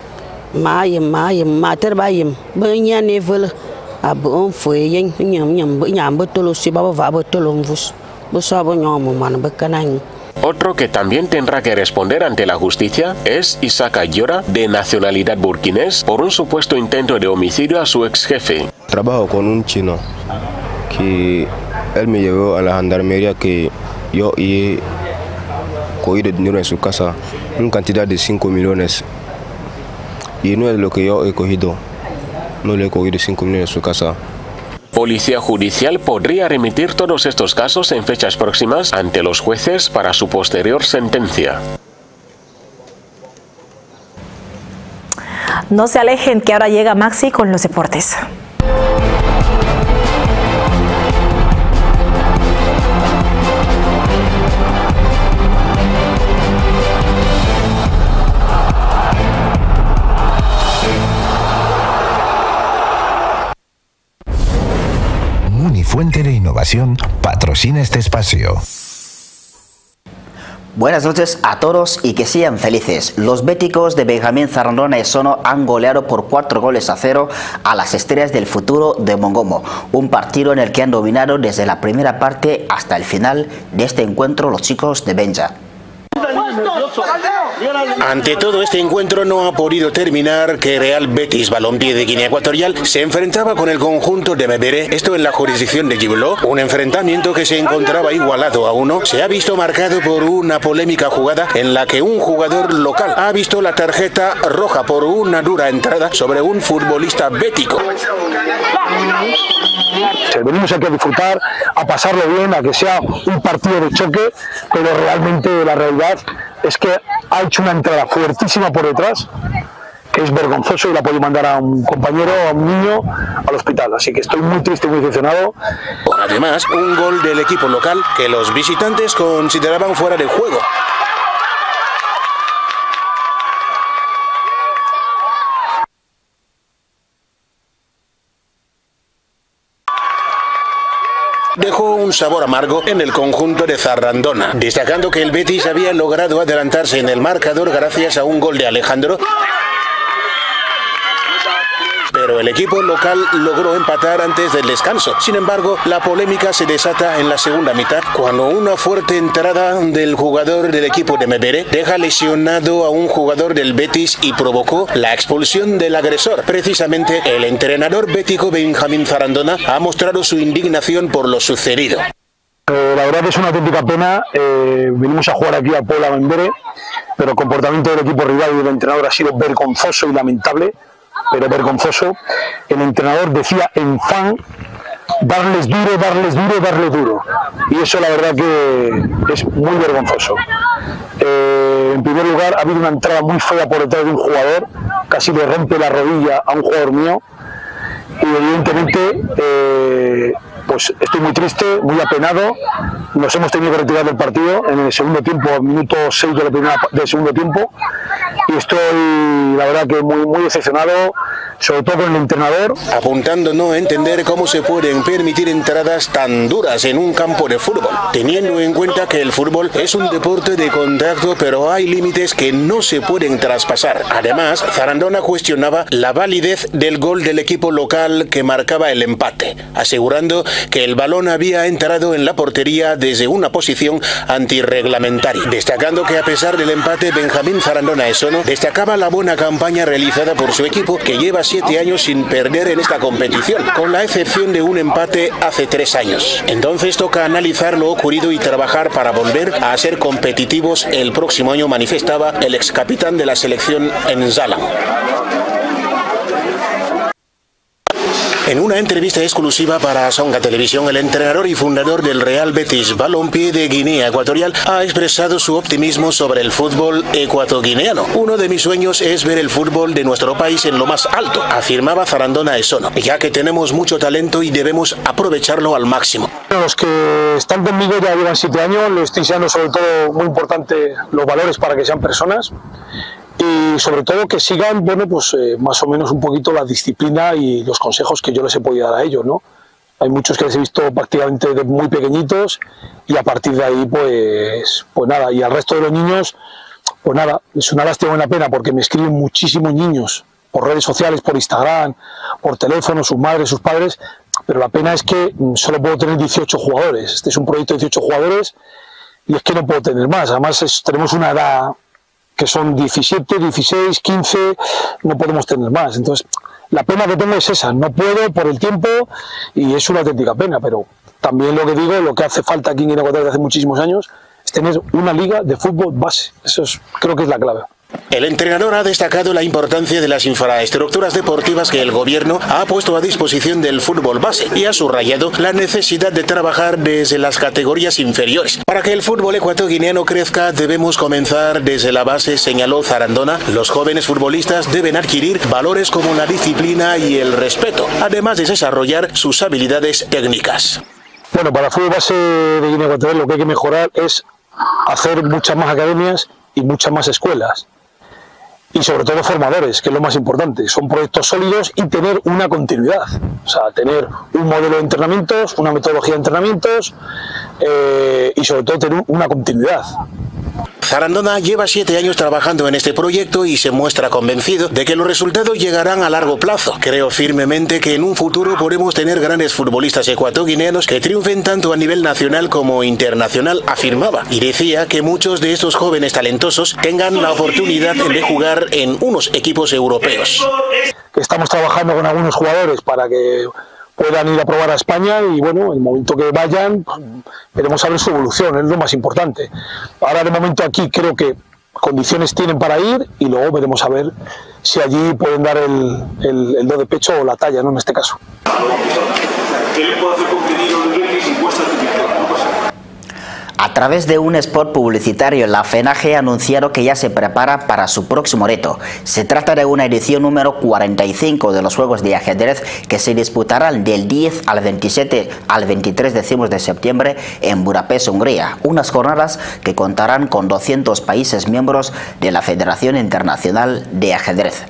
Otro que también tendrá que responder ante la justicia es Isaac Ayora, de nacionalidad burkinés, por un supuesto intento de homicidio a su ex jefe. Trabajo con un chino que él me llevó a la gendarmería que yo he cogido dinero en su casa, una cantidad de cinco millones. Y no es lo que yo he cogido. No le he cogido cinco millones en su casa. Policía Judicial podría remitir todos estos casos en fechas próximas ante los jueces para su posterior sentencia. No se alejen, que ahora llega Maxi con los deportes. Fuente de Innovación patrocina este espacio. Buenas noches a todos y que sean felices. Los béticos de Benjamín Zarandona Esono han goleado por cuatro goles a cero a las Estrellas del Futuro de Mongomo. Un partido en el que han dominado desde la primera parte hasta el final de este encuentro los chicos de Benja. Ante todo, este encuentro no ha podido terminar que Real Betis Balompié de Guinea Ecuatorial se enfrentaba con el conjunto de Mebere, esto en la jurisdicción de Gibeló, un enfrentamiento que se encontraba igualado a uno. Se ha visto marcado por una polémica jugada en la que un jugador local ha visto la tarjeta roja por una dura entrada sobre un futbolista bético. Venimos aquí a disfrutar, a pasarlo bien, a que sea un partido de choque, pero realmente la realidad es que ha hecho una entrada fuertísima por detrás, que es vergonzoso, y la puede mandar a un compañero, a un niño, al hospital. Así que estoy muy triste y muy decepcionado. Además, un gol del equipo local que los visitantes consideraban fuera de juego. Dejó un sabor amargo en el conjunto de Zarandona, destacando que el Betis había logrado adelantarse en el marcador gracias a un gol de Alejandro, pero el equipo local logró empatar antes del descanso. Sin embargo, la polémica se desata en la segunda mitad, cuando una fuerte entrada del jugador del equipo de Mebere deja lesionado a un jugador del Betis y provocó la expulsión del agresor. Precisamente, el entrenador bético Benjamín Zarandona ha mostrado su indignación por lo sucedido. Eh, la verdad es una auténtica pena. Eh, venimos a jugar aquí a Puebla Mebere, pero el comportamiento del equipo rival y del entrenador ha sido vergonzoso y lamentable. Pero vergonzoso. El entrenador decía en fan: darles duro, darles duro, darles duro. Y eso la verdad que es muy vergonzoso. Eh, en primer lugar, ha habido una entrada muy fea por detrás de un jugador, casi le rompe la rodilla a un jugador mío. Y evidentemente, eh, pues estoy muy triste, muy apenado. Nos hemos tenido que retirar del partido en el segundo tiempo, minuto seis de la primera, del segundo tiempo. Y estoy, la verdad, que muy, muy decepcionado, sobre todo con el entrenador. Apuntando no a entender cómo se pueden permitir entradas tan duras en un campo de fútbol, teniendo en cuenta que el fútbol es un deporte de contacto, pero hay límites que no se pueden traspasar. Además, Zarandona cuestionaba la validez del gol del equipo local que marcaba el empate, asegurando que el balón había entrado en la portería desde una posición antirreglamentaria, destacando que a pesar del empate, Benjamín Zarandona Esono destacaba la buena campaña realizada por su equipo, que lleva siete años sin perder en esta competición, con la excepción de un empate hace tres años. Entonces toca analizar lo ocurrido y trabajar para volver a ser competitivos el próximo año, manifestaba el ex capitán de la selección en Zala. En una entrevista exclusiva para Songa Televisión, el entrenador y fundador del Real Betis Balompié de Guinea Ecuatorial ha expresado su optimismo sobre el fútbol ecuatoguineano. Uno de mis sueños es ver el fútbol de nuestro país en lo más alto, afirmaba Zarandona Esono, ya que tenemos mucho talento y debemos aprovecharlo al máximo. Los que están conmigo ya llevan siete años, les estoy enseñando sobre todo, muy importante, los valores para que sean personas. Y sobre todo que sigan, bueno, pues eh, más o menos un poquito la disciplina y los consejos que yo les he podido dar a ellos, ¿no? Hay muchos que les he visto prácticamente de muy pequeñitos y a partir de ahí, pues, pues nada, y al resto de los niños, pues nada, es una lástima y una pena porque me escriben muchísimos niños por redes sociales, por Instagram, por teléfono, sus madres, sus padres, pero la pena es que solo puedo tener dieciocho jugadores. Este es un proyecto de dieciocho jugadores y es que no puedo tener más. Además es, tenemos una edad que son diecisiete, dieciséis, quince, no podemos tener más. Entonces, la pena que tengo es esa, no puedo por el tiempo y es una auténtica pena, pero también lo que digo, lo que hace falta aquí en Guinea Ecuatorial desde hace muchísimos años es tener una liga de fútbol base, eso es, creo que es la clave. El entrenador ha destacado la importancia de las infraestructuras deportivas que el gobierno ha puesto a disposición del fútbol base y ha subrayado la necesidad de trabajar desde las categorías inferiores. Para que el fútbol ecuatoguineano crezca debemos comenzar desde la base, señaló Zarandona. Los jóvenes futbolistas deben adquirir valores como la disciplina y el respeto, además de desarrollar sus habilidades técnicas. Bueno, para el fútbol base de Guinea Ecuatorial lo que hay que mejorar es hacer muchas más academias y muchas más escuelas. Y sobre todo formadores, que es lo más importante. Son proyectos sólidos y tener una continuidad. O sea, tener un modelo de entrenamientos, una metodología de entrenamientos eh, y sobre todo tener una continuidad. Zarandona lleva siete años trabajando en este proyecto y se muestra convencido de que los resultados llegarán a largo plazo. Creo firmemente que en un futuro podremos tener grandes futbolistas ecuatoguineanos que triunfen tanto a nivel nacional como internacional, afirmaba. Y decía que muchos de estos jóvenes talentosos tengan la oportunidad de jugar en unos equipos europeos. Estamos trabajando con algunos jugadores para que puedan ir a probar a España y bueno, en el momento que vayan veremos a ver su evolución, es lo más importante. Ahora de momento aquí creo que condiciones tienen para ir y luego veremos a ver si allí pueden dar el, el, el do de pecho o la talla, ¿no? En este caso. A través de un spot publicitario, la FENAGE ha anunciado que ya se prepara para su próximo reto. Se trata de una edición número cuarenta y cinco de los Juegos de Ajedrez que se disputarán del diez al veintisiete al veintitrés de septiembre en Budapest, Hungría. Unas jornadas que contarán con doscientos países miembros de la Federación Internacional de Ajedrez.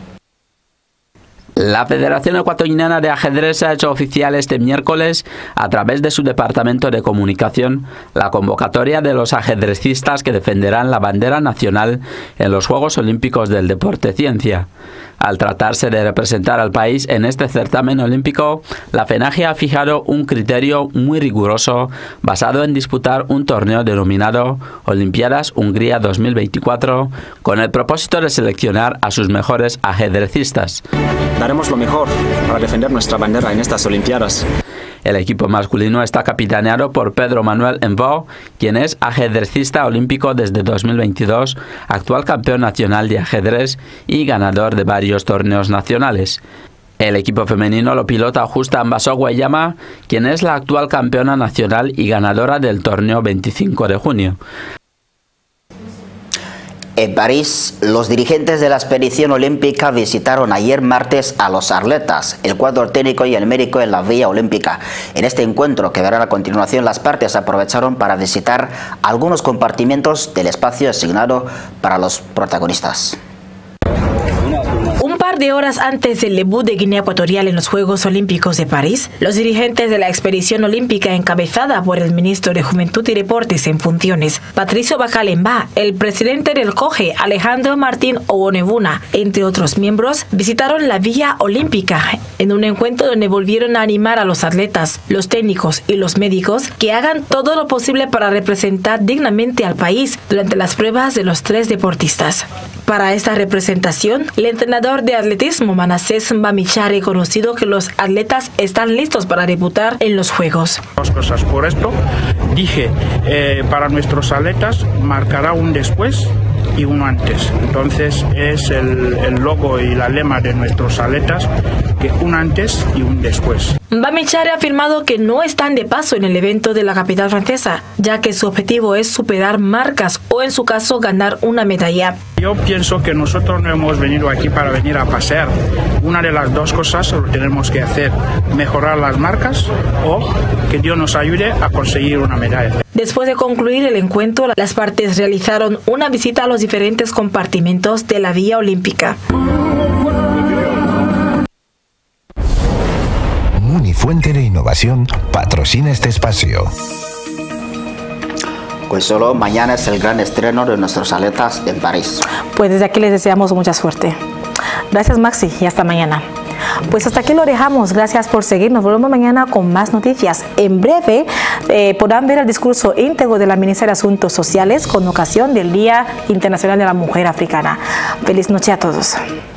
La Federación Ecuatoriana de Ajedrez ha hecho oficial este miércoles, a través de su departamento de comunicación, la convocatoria de los ajedrecistas que defenderán la bandera nacional en los Juegos Olímpicos del Deporte Ciencia. Al tratarse de representar al país en este certamen olímpico, la FENAGE ha fijado un criterio muy riguroso basado en disputar un torneo denominado Olimpiadas Hungría dos mil veinticuatro con el propósito de seleccionar a sus mejores ajedrecistas. Daremos lo mejor para defender nuestra bandera en estas Olimpiadas. El equipo masculino está capitaneado por Pedro Manuel Embó, quien es ajedrecista olímpico desde dos mil veintidós, actual campeón nacional de ajedrez y ganador de varios torneos nacionales. El equipo femenino lo pilota Justa Ambaso Guayama, quien es la actual campeona nacional y ganadora del torneo veinticinco de junio. En París, los dirigentes de la expedición olímpica visitaron ayer martes a los atletas, el cuadro técnico y el médico en la vía olímpica. En este encuentro, que verán a continuación, las partes aprovecharon para visitar algunos compartimentos del espacio asignado para los protagonistas. Un par de horas antes del debut de Guinea Ecuatorial en los Juegos Olímpicos de París, los dirigentes de la expedición olímpica encabezada por el ministro de Juventud y Deportes en funciones, Patricio Bacalemba, el presidente del COGE, Alejandro Martín Owonebuna, entre otros miembros, visitaron la vía olímpica en un encuentro donde volvieron a animar a los atletas, los técnicos y los médicos que hagan todo lo posible para representar dignamente al país durante las pruebas de los tres deportistas. Para esta representación, el entrenador de atletismo Manasés Mbamicha ha reconocido que los atletas están listos para debutar en los Juegos. Dos cosas. Por esto dije, eh, para nuestros atletas marcará un después y uno antes. Entonces es el, el logo y la lema de nuestros atletas, que un antes y un después. Mbamicha ha afirmado que no están de paso en el evento de la capital francesa, ya que su objetivo es superar marcas o, en su caso, ganar una medalla. Yo pienso que nosotros no hemos venido aquí para venir a pasear. Una de las dos cosas lo tenemos que hacer: mejorar las marcas o que Dios nos ayude a conseguir una medalla. Después de concluir el encuentro, las partes realizaron una visita a los diferentes compartimentos de la vía olímpica. Munifuente de Innovación patrocina este espacio. Pues solo mañana es el gran estreno de nuestros atletas en París. Pues desde aquí les deseamos mucha suerte. Gracias, Maxi, y hasta mañana. Pues hasta aquí lo dejamos. Gracias por seguirnos. Volvemos mañana con más noticias. En breve eh, podrán ver el discurso íntegro de la ministra de Asuntos Sociales con ocasión del Día Internacional de la Mujer Africana. Feliz noche a todos.